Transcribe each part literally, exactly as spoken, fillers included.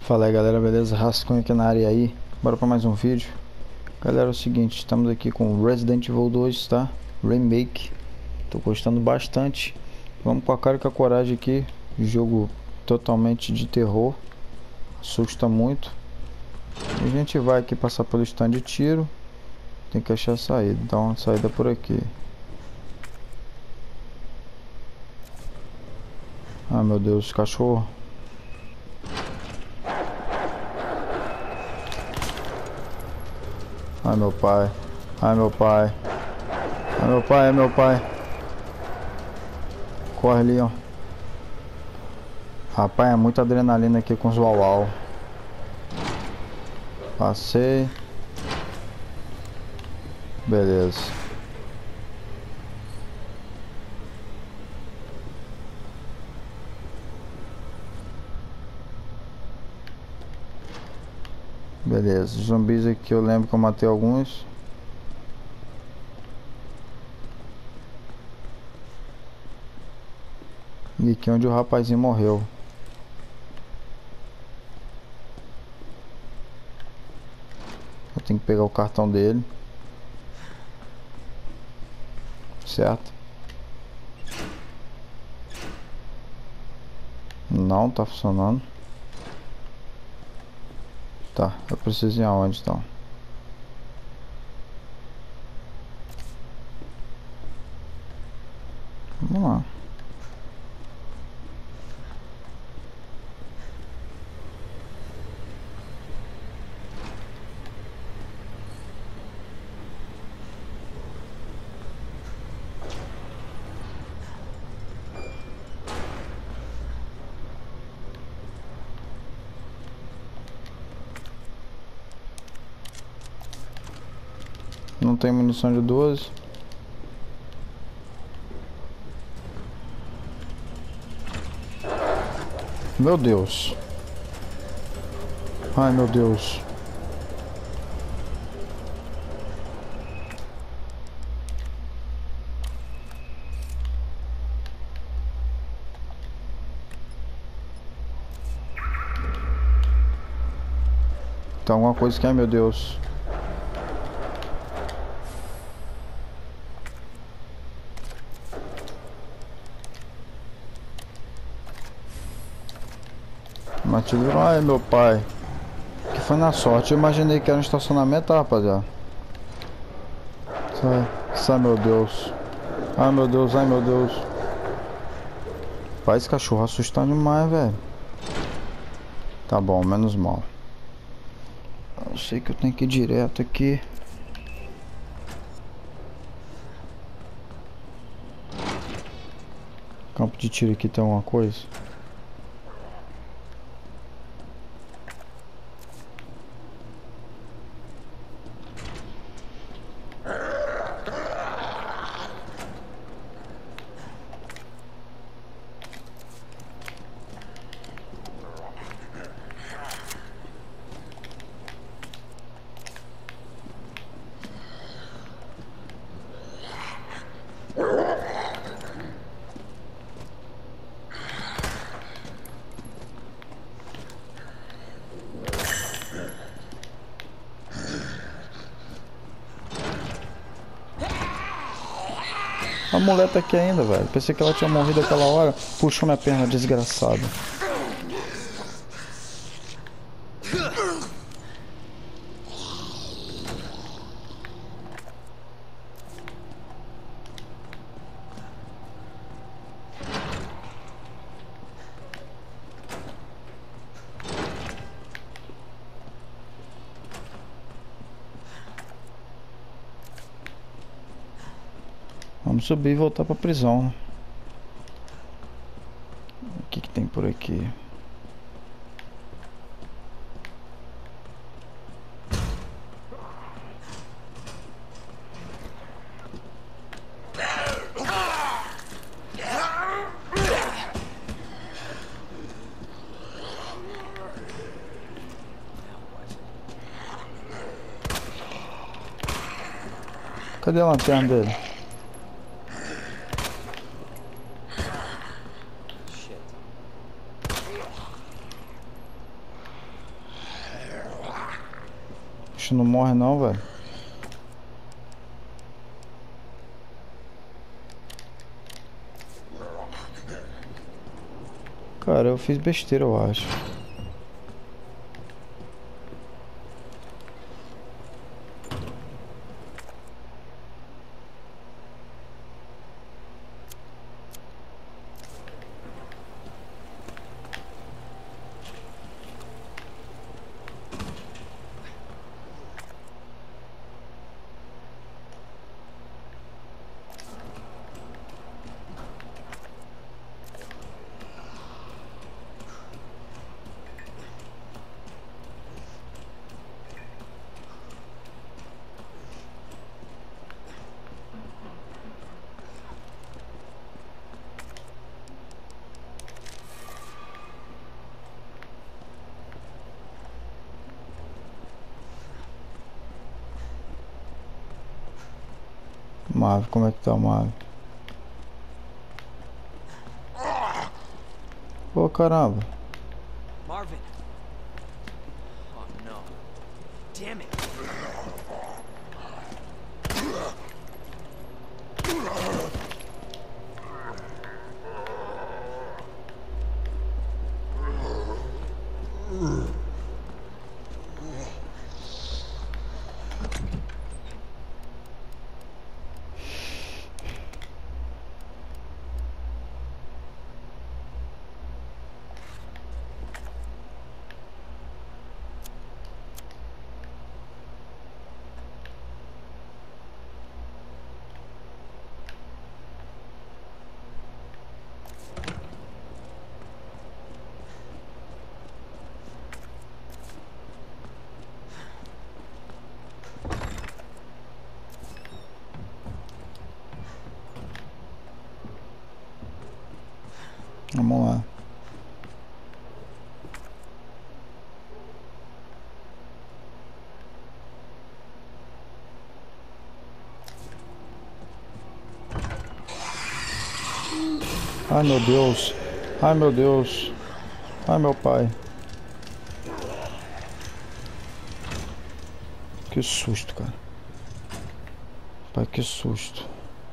Fala aí galera, beleza? Rascunho aqui na área aí. Bora pra mais um vídeo. Galera, é o seguinte, estamos aqui com Resident Evil dois, tá? Remake. Tô gostando bastante. Vamos com a cara e com a coragem aqui. Jogo totalmente de terror. Assusta muito. E a gente vai aqui passar pelo stand de tiro. Tem que achar a saída. Dá uma saída por aqui. Ah, meu Deus, cachorro. Ai meu pai, ai meu pai, ai meu pai, ai meu pai. Corre ali, ó. Rapaz, é muita adrenalina aqui com os uau-uau. Passei. Beleza. Beleza, os zumbis aqui eu lembro que eu matei alguns. E aqui é onde o rapazinho morreu. Eu tenho que pegar o cartão dele. Certo? Não tá funcionando. Tá, eu preciso ir aonde então? Vamos lá. Não tem munição de doze. Meu Deus. Ai meu Deus. Tem alguma coisa que é, meu Deus. Matilde, ai meu pai. Que foi na sorte. Eu imaginei que era um estacionamento, tá, rapaziada. Sai, sai, meu Deus. Ai meu Deus, ai meu Deus. Pai, esse cachorro assusta demais, velho. Tá bom, menos mal. Eu sei que eu tenho que ir direto aqui. Campo de tiro aqui tem alguma coisa? A mulher tá aqui ainda, velho. Pensei que ela tinha morrido aquela hora. Puxou minha perna, desgraçada. Vamos subir e voltar pra prisão. O que que tem por aqui? Cadê a lanterna dele? Oxe, não morre não, velho. Cara, eu fiz besteira, eu acho. Marvel, como é que tá o Marvel? Ô, caramba. Marvin. Oh no. Damn it. Vamos lá. Ai, meu Deus. Ai, meu Deus. Ai, meu pai. Que susto, cara. Pai, que susto.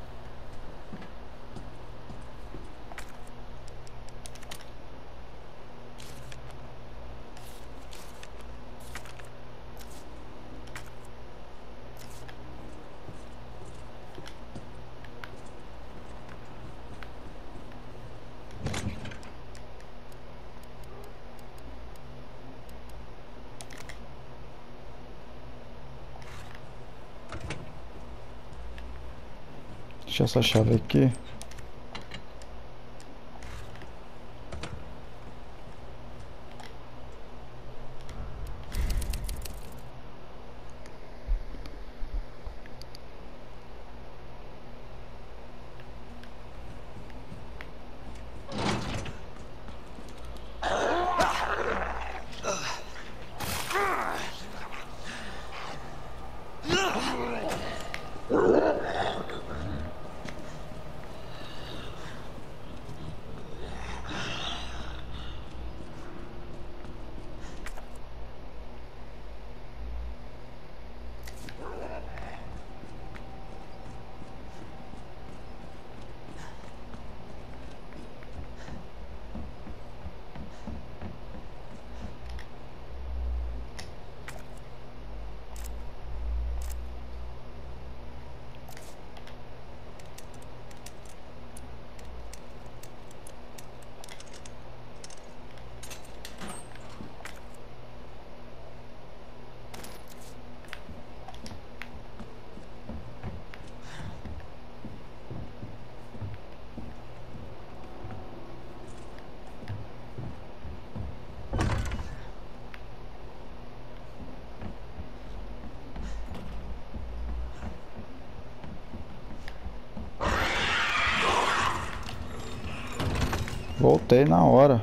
Deixa essa chave aqui. Voltei na hora.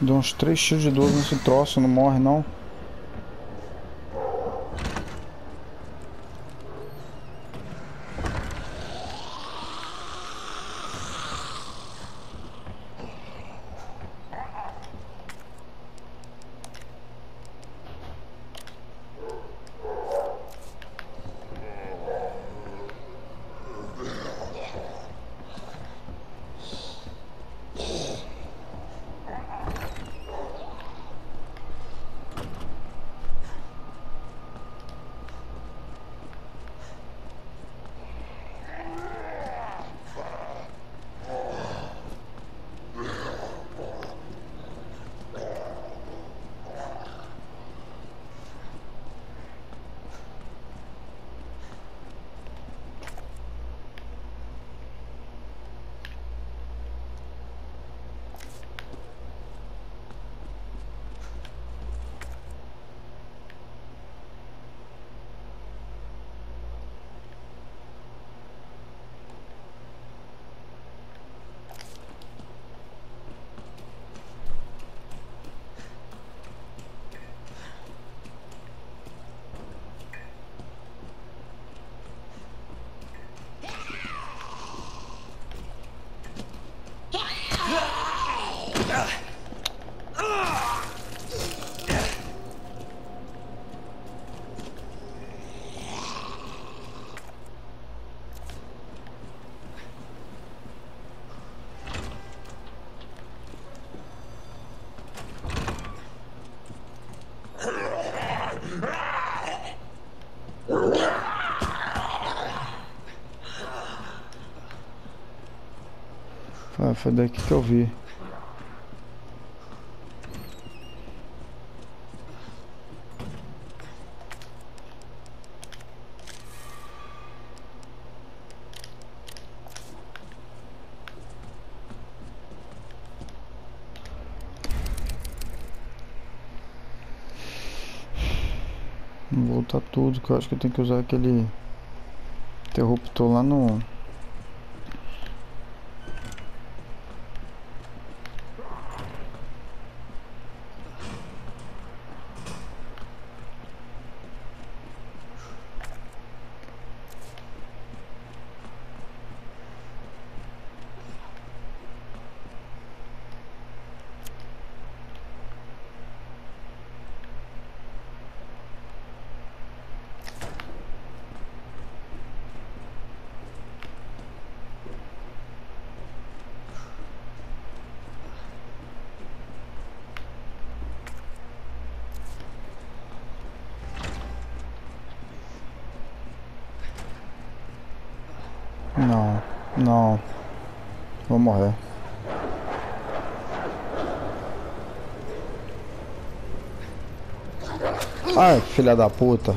Deu uns três tiros de doze nesse troço, não morre não. Ah, foi daqui que eu vi. Vou voltar tudo, que eu acho que eu tenho que usar aquele interruptor lá no... Não, não. Vou morrer. Ai, filha da puta.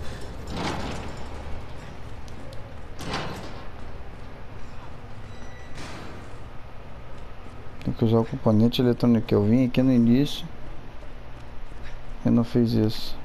Tem que usar o componente eletrônico que eu vim aqui no início. Eu não fiz isso.